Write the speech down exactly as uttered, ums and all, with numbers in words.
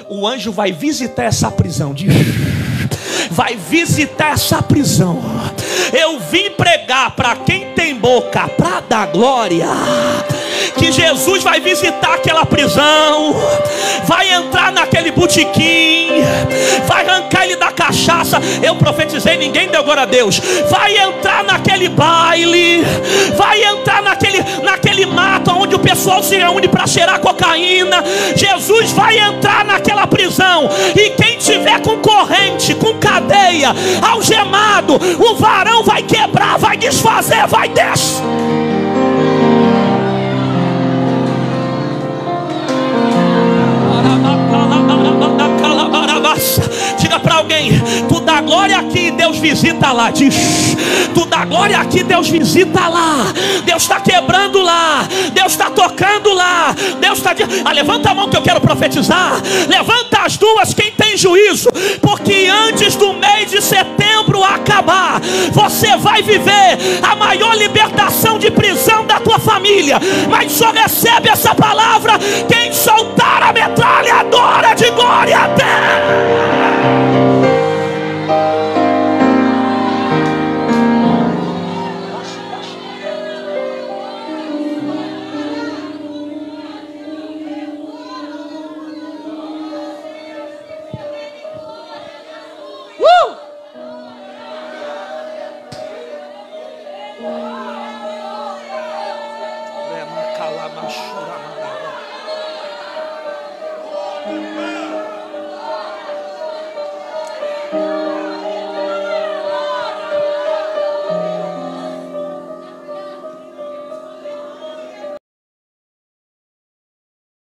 o anjo vai visitar essa prisão. Diz, vai visitar essa prisão. Eu vim pregar para quem tem boca para dar glória, que Jesus vai visitar aquela prisão, vai entrar naquele botequim, vai arrancar ele da cachaça. Eu profetizei, ninguém deu glória a Deus. Vai entrar naquele baile, vai entrar naquele, naquele mato onde o pessoal se reúne para cheirar cocaína. Jesus vai entrar naquela prisão, e quem tiver com corrente, com cadeia, algemado, o varão vai quebrar, vai desfazer, vai descer. Diga para alguém: tu dá glória aqui, Deus visita lá. Diz, tu dá glória aqui, Deus visita lá. Deus está quebrando lá, Deus está tocando lá, Deus está... Ah, levanta a mão que eu quero profetizar. Levanta as duas, quem tem juízo, porque antes do mês de setembro acabar, você vai viver a maior libertação de prisão da tua família. Mas só recebe essa palavra quem soltar a metralhadora.